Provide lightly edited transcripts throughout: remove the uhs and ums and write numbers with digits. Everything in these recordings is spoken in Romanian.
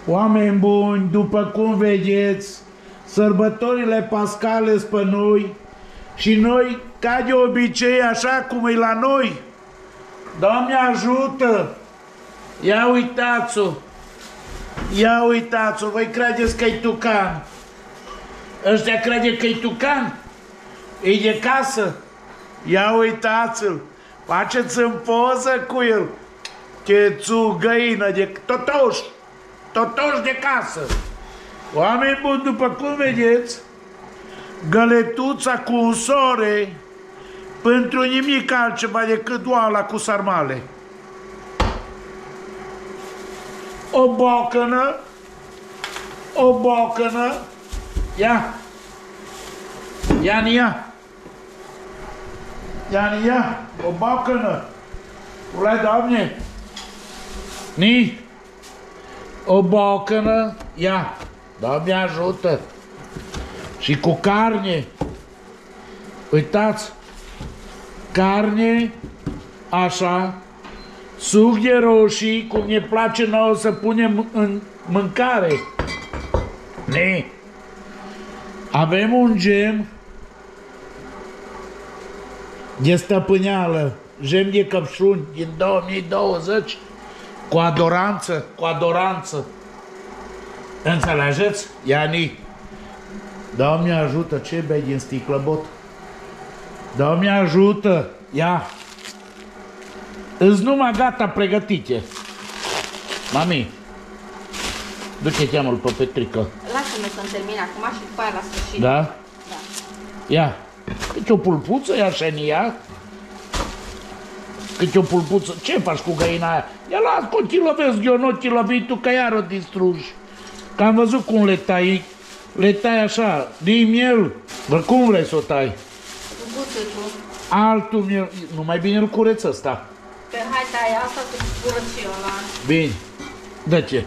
Oameni buni, după cum vedeți, sărbătorile pascale sunt pe noi și noi, ca de obicei, așa cum e la noi, Doamne ajută! Ia uitați-o! Ia uitați-o! Voi credeți că e tucan? Ăștia crede că e tucan? E de casă? Ia uitați-l! Faceți-mi poză cu el! Chețu, găină de... Totoși de casă! Oameni buni, după cum vedeți, găletuța cu usore pentru nimic altceva decât oala cu sarmale. O bocănă, ia, o bocănă, ulai, Doamne, ni, o bocănă, ia, Doamne ajută, și cu carne, uitați, carne, așa, suc de roșii, cum ne place nouă să punem în mâncare. Ne. Avem un gem de stăpâneală, gem de căpșuni din 2020, cu adoranță. Înțelegeți? Iani, Doamne ajută, ce bei din sticlă, bot? Doamne ajută, ia! Îți numai gata pregătite. Mami, du-te, cheamă-l pe Petrică. Lasă-mă să-mi termin acum și după aia la sfârșit. Da? Da. Ia. Câte o pulpuță ia așa în ea? Câte o pulpuță? Ce faci cu găina aia? Ia las, că ți lovesc eu, nu ți lovi tu, că iar o distrugi. Că am văzut cum le tai. Le tai așa, din miel. Bă, cum vrei să o tai? Cu bututul. Altul miel. Nu mai bine îl cureț ăsta. Pe hai tai asta să curăț și eu la... Bine. De ce?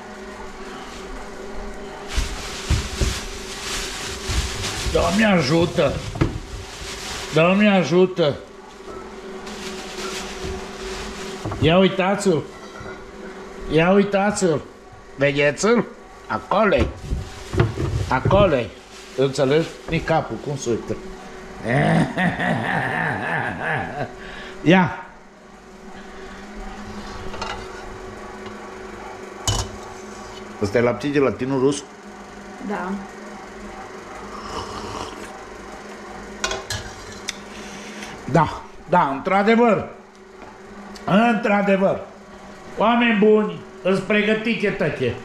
Doamne ajută! Doamne ajută! Ia uitați-l! Ia uitați-l! Vedeți-l? Acolo-i! Acolo-i! Înțelegi? Nici capul, cum se uită? Ia! Ăsta e lapte de latinul rus? Da. Da, într-adevăr. Într-adevăr. Oameni buni, îți pregătite tăte.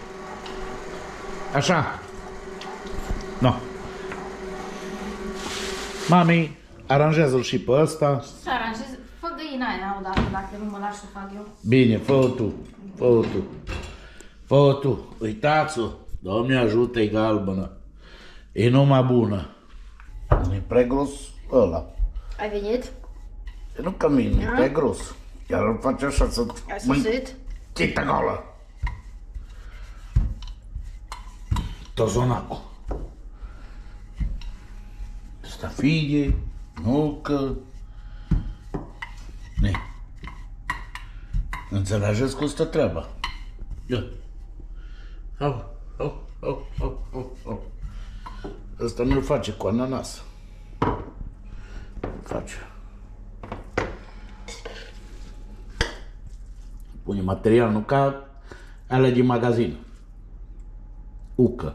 Așa. No. Mami, aranjează-l și pe ăsta. Să aranjez, fă găina aia odată, dacă nu mă lași să fac eu. Bine, fă-o tu. Fă-o tu. Fă-o tu. Uitați-o. Doamne ajută, e galbenă. E numai bună. E prea gros ăla. Ai venit? E nu ca mine, e prea gros. Iar îl face așa să... Ai sosit? Chita goală. Tozonacul. Stafidie, nucă. Ne. Înțelegeți cum stă treaba? Ia. Au. Ăsta nu-l face cu ananas. Face. Pune material, nu ca alea din magazin. Ucă.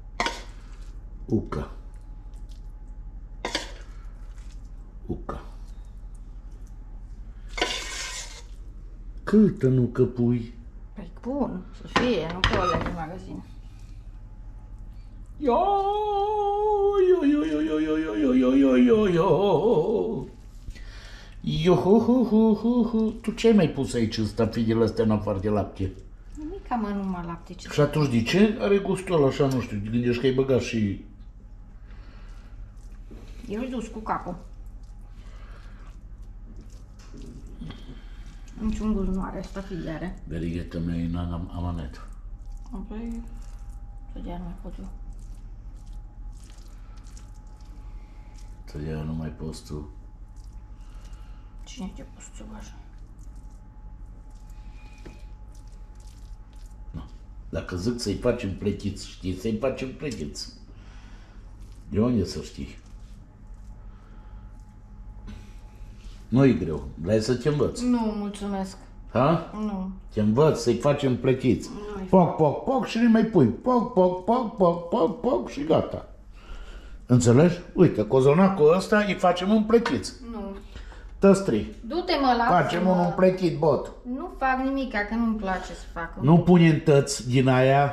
Câtă nucă pui? Păi bun, să fie, nu pe alea din magazin. Tu ce ai mai pus aici în stafidele astea în afară de lapte? Nimica, mă, numai lapte. Ce Și atunci de ce are gustul ăla așa, nu știu, gândești că ai băgat și... Eu-i dus cu capul. Niciun gust nu are, stafidie are. Verigheta mea e în amanet. Apoi, să dea nu mai pot eu. Să dea nu mai poți tu. Cine te-a pus să așa? Nu. Dacă zic să-i facem pletiți, știi, să-i facem pletiți. De unde să știi? Nu-i greu, vrei să te învăț. Nu, mulțumesc. Ha? Nu. Te învăț să-i facem pletiți. Poc, poc, poc și nu mai pui. Poc, poc, poc, poc, poc, poc și gata. Înțelegi? Uite, cozonacul ăsta îi facem împletiți. Nu. Tăstri. Du-te, mă, la Facem un împletit, bot. Nu fac nimic, că nu-mi place să fac. Nu pune în tăți din aia,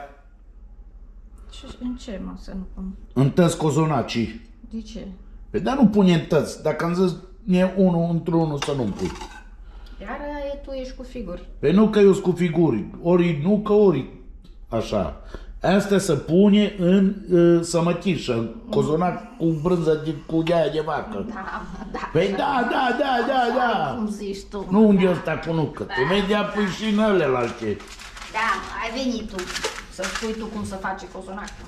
În ce, mă, să nu pun? în tăți cozonacii. De ce? Păi dar nu pune în tăți. Dacă am zis e unul într-unul să nu-mi pui. Iar tu ești cu figuri. Păi nu că eu sunt cu figuri. Ori nu că ori așa. Asta se pune în sămătișă, cozonac cu brânză cu de-aia de vacă. Da, da. Păi da, da, da, da, da. Cum zici tu? Nu unde ăsta cu nucă. Tu imediat pui și în ălelalte. Da, ai venit tu să spui tu cum să face cozonacul.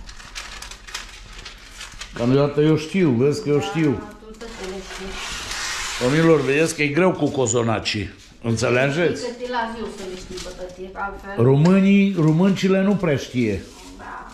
Câteodată eu știu, vezi că eu știu. Da, tu tot le știi. Domnilor, vedeți că e greu cu cozonacii. Înțelegeți? Că te las eu să le știi, bătătie, altfel. Româncile nu prea știe. Da.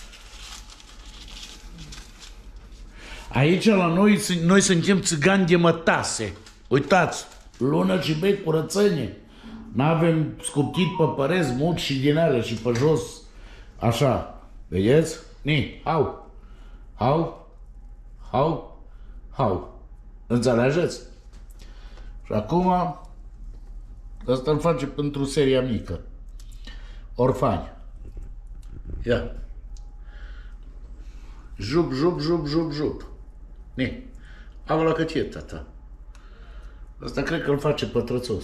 Aici la noi suntem țigani de mătase. Uitați, lună și bec curățenie. N-avem scuptit pe păreți mult și din alea și pe jos. Așa. Vedeți? Ni, hau. Hau. Hau. Hau. Înțelegeți? Și acum, asta îl face pentru seria mică. Orfani. Ia. Jup, jup, jup, jup, jup. Ni, au la cât e, tata. Asta cred că îl face pătrățos.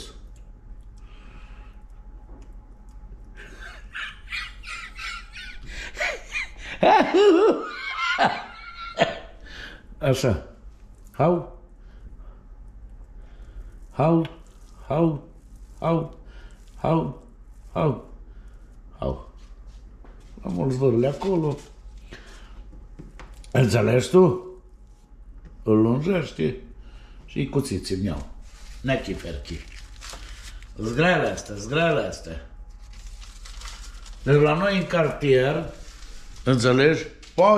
Așa. Hau. Hau. Hau. Hau. Hau. Hau. Hau. Am mulți vârle acolo. Înțelegi tu? Îl lungește și cuțiți-mi iau. Nechi-ferchi. Zgrele astea. Deci la noi în cartier, înțelegi,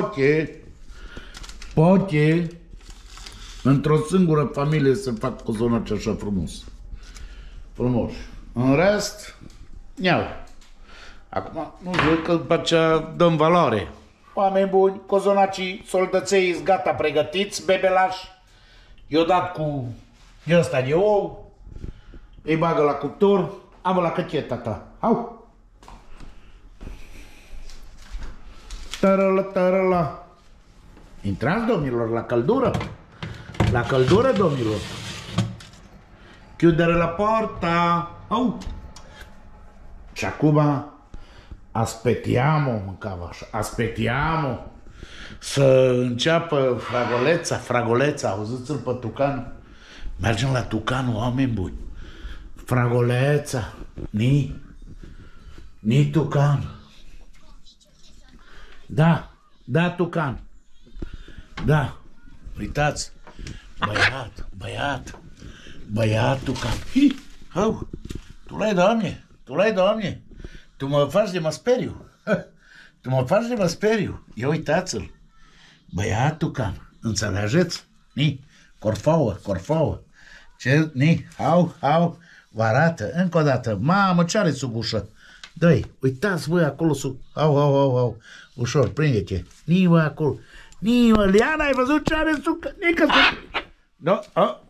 poate, într-o singură familie să fac cozonaci așa frumos. În rest, iau. Acum, nu zic că după aceea dăm valoare. Oameni buni, cozonacii, soldăței sunt gata pregătiți, bebelași. I-o dat cu ăsta de ou, îi bagă la cuptor, am la căcheta ta. Hau! Tărălă. Intrați, domnilor, la căldură. La căldură, domnilor. Chiudere la porta. Au! Și acum aspettiamo să înceapă fragoleța, auziți-l pe Tucan? Mergem la Tucan, oameni buni. Fragoleța, ni Tucan. Da, Tucan. Da, uitați, băiat Tucan. Hau, tu l-ai, Doamne. Tu mă faci de mă speriu. Ia uitați-l. Băiat Tucan, înțelegeți? Ni, corfouă. Ce, hau, vă arată, încă o dată. Mamă, ce are sub ușă? Dă-i, uitați voi acolo sub, hau, ușor, prinde-te. Ni, voi acolo. Ni, Liana, ai văzut ce are sub, nică sub. Da,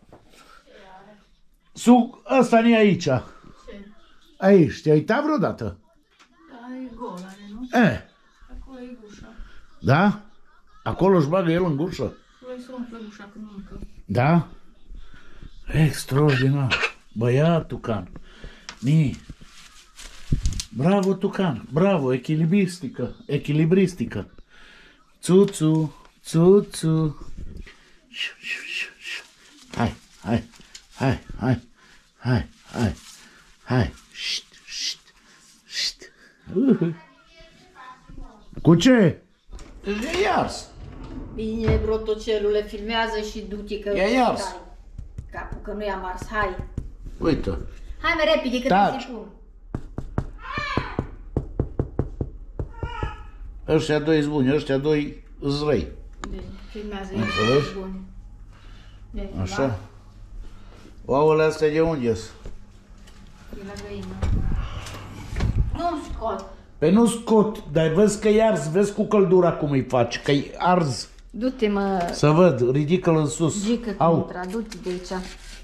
sub ăsta ni aici. Ce? Aici, te-ai uitat vreodată? Da, e gol, are, nu? Acolo e gușa. Da? Acolo își bagă el în gușă? Acolo îi se umflă gușa când mâncă. Da? Extraordinar. Băiat Tucan. Ni. Bravo, Tucan. Bravo, echilibristică. Țuțu. Hai. Șt. Cu ce? E iars. Bine, brotocelule, filmează și du-te că... E iars. Capul că nu i-am ars, hai. Uite. Hai mai repede, că Taci. te pun. Ăștia doi sunt buni, ăștia doi îți răi. Filmează, înțelegi? e bun. Așa? Ouăle astea de unde sunt? E la găină. Nu scot. Pe nu scot, dar vezi că e ars, vezi cu căldura cum îi faci, că e ars. Du-te, mă, Să văd, ridică-l în sus. Gică contra, du-te de aici.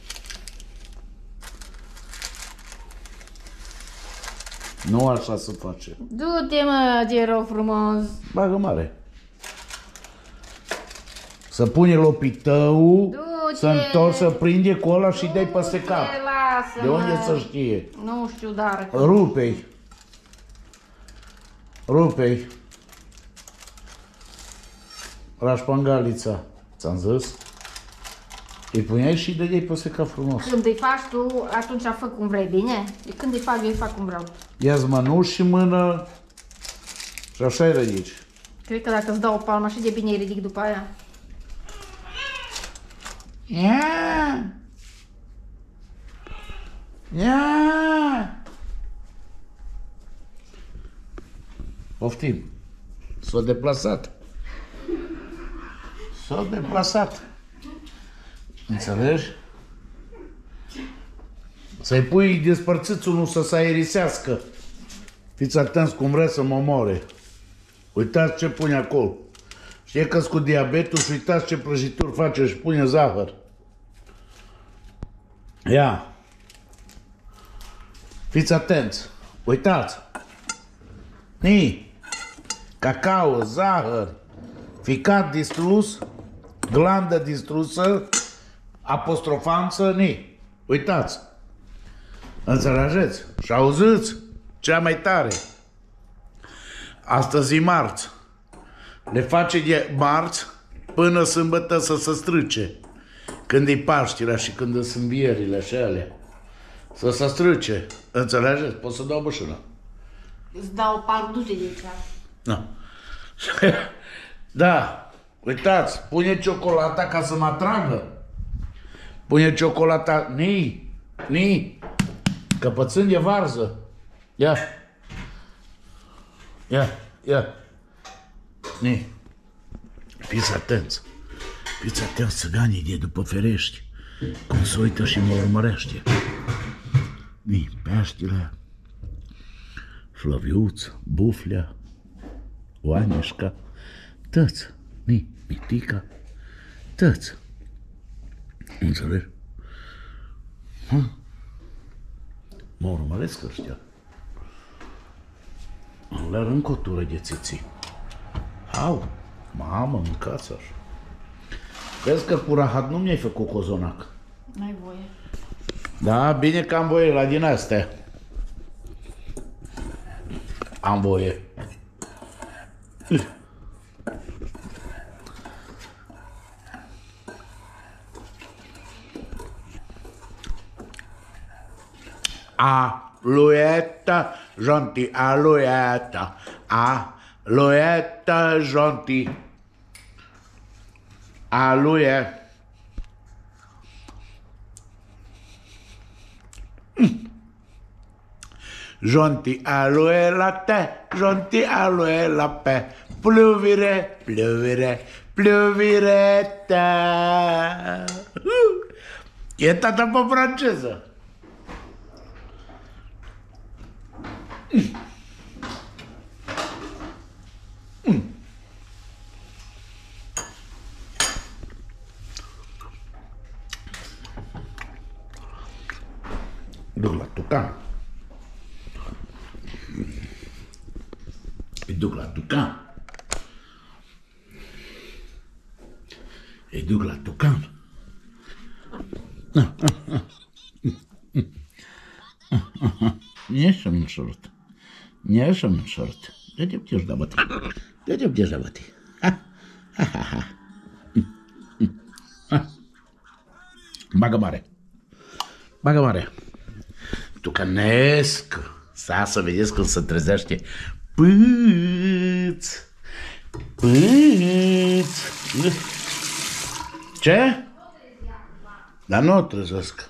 Nu așa se face. Du-te, mă, te rog frumos. Bagă mare. Să pune lopitău, Du-te. să întorci, să prinde cu ăla și dai peste cap. Lasă, De unde mă. să știe? Nu știu, dar... Rupe-i. Rupe-i. Rașpangalița. Ți-am zis? Îi puneai și dădeai peste cap frumos. Când îi faci tu, atunci fă cum vrei, bine? Când îi fac, eu îi fac cum vreau. Ia-ți mănuși și mână și așa-i ridici. Cred că dacă îți dau o palmă și de bine îi ridic după aia. Ia! Ia! Poftim. S-a deplasat. S-a deplasat. Înțelegi? Să-i pui despărțiți unul să se aerisească. Fiți atenți cum vrea să mă omoare. Uitați ce pune acolo. Știi că-s cu diabetul și uitați ce prăjituri face și pune zahăr. Ia. Fiți atenți. Uitați. Ni. Cacao, zahăr, ficat distrus, glandă distrusă, apostrofanță, ni. Uitați. Înțelegeți? Și auziți? Cea mai tare. Astăzi e marți. Le face de marți până sâmbătă să se strâce. Când e Paștirea și când sunt învierile și alea. Să se strâce. Înțelegeți? Pot să dau bășână. Îți dau o palmă, du-te de aici. Da. Da. Uitați, pune ciocolata ca să mă atragă. Pune ciocolata. Ni. Căpățâni de varză. Ia. Ni. Fiți atenți. Fiți atenți, țăganii de după ferești. Cum se uită și mă urmărește. Ni, Peștile, Flăviuț, Buflea, Oaneșca, tăți, ni, Mitica, tăți. Înțelegi? Mă urmăresc ăștia. Îmi le arunc o tură de țiții. Au, mamă, mâncați așa. Vezi că cu rahat nu mi-ai făcut cozonac. N-ai voie. Da, bine că am voie la din astea. Am voie. Alouette, gentil, alouette, alouette, gentil, alouette. Gentil aloe latte, gentil aloe la paix, pleuvire, pleuvire, pleuvireta. E tata pe franceză. Duc la tucan. Îi duc la tucan. Îi duc la tucan. Nie jestem short. Nie jestem short. Dă-te bătești da băti. Dă-te bătești da băti. Bagă mare. Bagă mare. Tucanesc. Să vedeți cum se trezește. Pâț. Pâț. Ce? Dar nu o trezesc.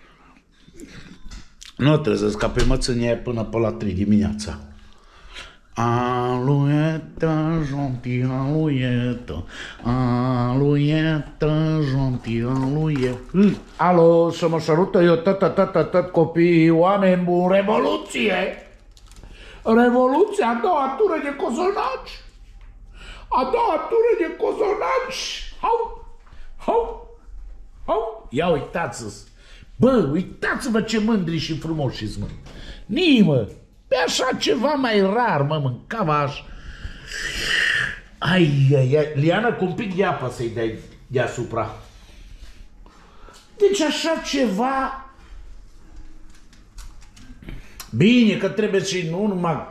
Nu o trezesc ca pe mățânie până pe la 3 dimineața. Aluetă, gentil, aluetă, aluetă, gentil, aluetă. Alo, să mă sărută eu tot copiii, oameni buni, revoluție! Revoluție, a doua tură de cozonaci! A doua tură de cozonaci! Hau! Hau! Hau! Ia uitați-vă! Bă, uitați-vă ce mândri și frumoși mă! Nimă! Pe așa ceva mai rar, mă, mâncava așa. Ai, Liana, cu un pic de apă să-i dai deasupra. Deci așa ceva... Bine, că trebuie și nu numai...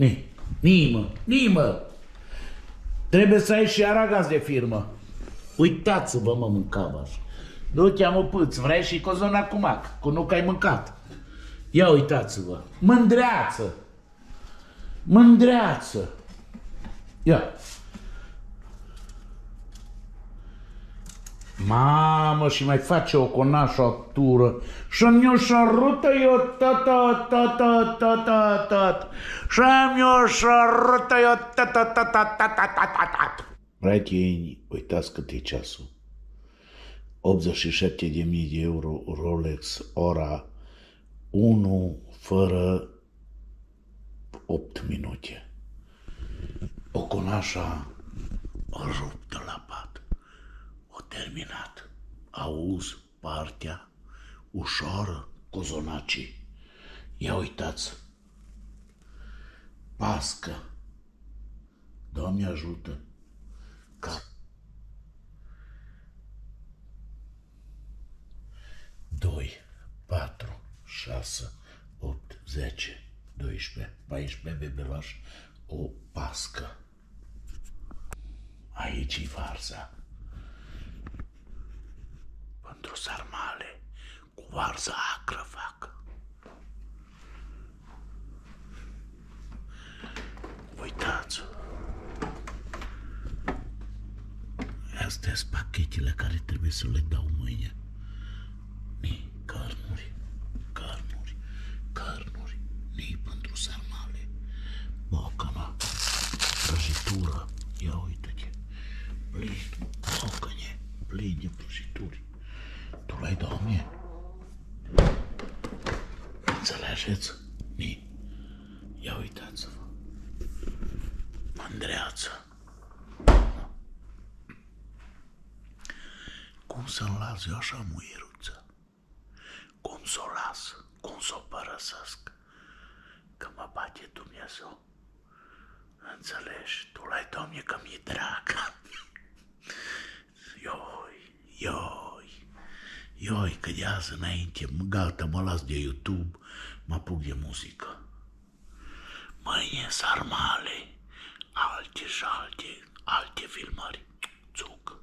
Nimă. Trebuie să ai și aragaz de firmă. Uitați-vă, mă, mâncava așa. Du-te, mă, pâț, vrei și cozonac cu mac, cu nu că ai mâncat. Ia uitați-vă, mândreață, mândreață. Ia. Mamă, și mai face o conașatură. Și mi-o șarută eu tot. Și mi-o șarută eu tot. Prieteni, uitați cât e ceasul. 87.000 de euro Rolex, ora 1 fără 8 minute. O conașa ruptă la pat. O terminat. Auzi partea ușoară cozonacii. Ia uitați. Pască. Doamne ajută. Ca 2, 4, 6, 8, 10, 12, 14 bebelași, o pască. Aici e varza. Pentru sarmale, cu varză acră fac. Uitați-vă. Astea sunt pachetele care trebuie să le dau mâine. Cărnuri, nii pentru sarmale, bocănă, prăjitură, ia uite-te, plin, bocăne, plin de prăjituri. Tu l-ai dat mie? Înțelegeți? Nii, ia uitați-vă, mândreață. Cum să-mi las eu așa muieruță? Cum s-o las? Cum s-o părăsesc? Că mă bate Dumnezeu. Înțelegi? Tu l-ai, Doamne, că mi-e drag. Ioi, că de azi înainte, gata, mă las de YouTube, mă apuc de muzică. Mâine sarmale, alte și alte filmări. Țuc.